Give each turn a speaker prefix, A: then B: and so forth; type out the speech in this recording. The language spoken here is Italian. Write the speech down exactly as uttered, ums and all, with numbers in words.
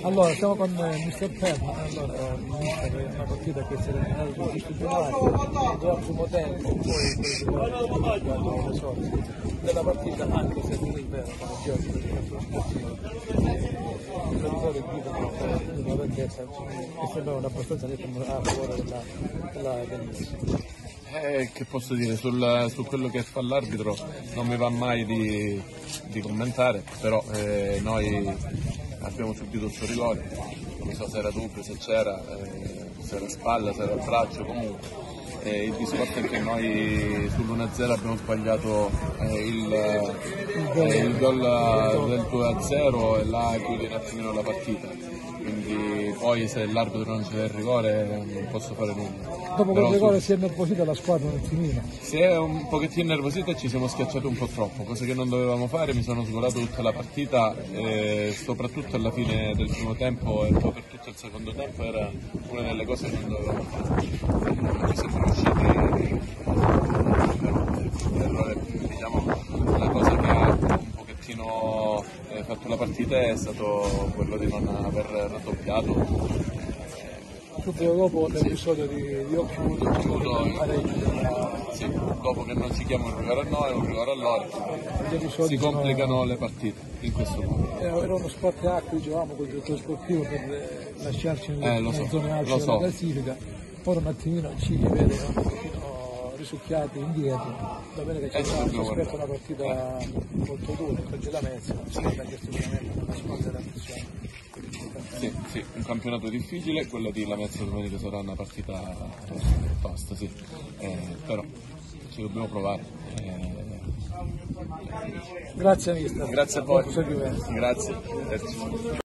A: Allora, siamo con eh, mister Perna, allora, il mister è una partita che si è terminata con giusto generale, al primo tempo, poi quello le sorti della partita, anche se non è vero, come Giorgio, perché il giocatore di una vendetta che sembrava abbastanza netto a favore della, della Venezia.
B: Eh, che posso dire, sul, su quello che fa l'arbitro non mi va mai di, di commentare, però eh, noi abbiamo subito il suo rigore, non so se era dubbio, se c'era, eh, se era spalla, se era il braccio, comunque. Eh, il discorso è che noi sull'uno a zero abbiamo sbagliato eh, il, eh, il gol del due a zero e là chiude un attimino la partita, quindi poi se l'arbitro non c'è il rigore non posso fare nulla.
A: Dopo quel rigore si è nervosita la squadra un attimino.
B: Si è un pochettino nervosita e ci siamo schiacciati un po' troppo, cosa che non dovevamo fare, mi sono sgolato tutta la partita e soprattutto alla fine del primo tempo e poi per tutto il secondo tempo era una delle cose che non dovevamo fare. Non ci siamo riusciti l'errore, diciamo, la cosa che ha un pochettino eh, fatto la partita è stato quello di non aver raddoppiato.
A: Subito dopo l'episodio di, di Occhio
B: sì, dopo che non si chiama un rigore a noi, un rigore a loro, si complicano sono... le partite in questo modo.
A: Era uno sport A cui giocavamo con il direttore sportivo per lasciarci nelle
B: eh, so,
A: zone alte della
B: so.
A: classifica, ora un attimino ci vede un pochino risucchiati indietro, va bene che c'è
B: eh,
A: stato aspetta una partita eh. molto dura, con la Mezza, sicuramente una squadra della missione.
B: Sì, sì, un campionato difficile, quella di Lamezia domenica sarà una partita tosta, sì, eh, però ci dobbiamo provare. Eh...
A: Grazie mister.
B: Grazie a voi. Grazie.